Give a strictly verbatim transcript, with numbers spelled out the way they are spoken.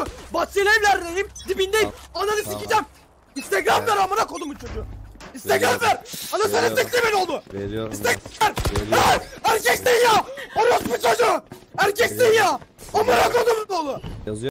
çocuğu. Bahçeli evlerdeyim. Dibindeyim. Ananı Tamam. sikeceğim. Instagram ver amına kodumun çocuğu. Instagram Veriyorum. ver. Anasını Veriyorum. siktimin oldu. Veriyorum. Instagram ver. Veriyorum. Ha, erkeksin ya. Orospu çocuğu. Erkeksin ya. Amına kodumun oğlu. Yazıyor.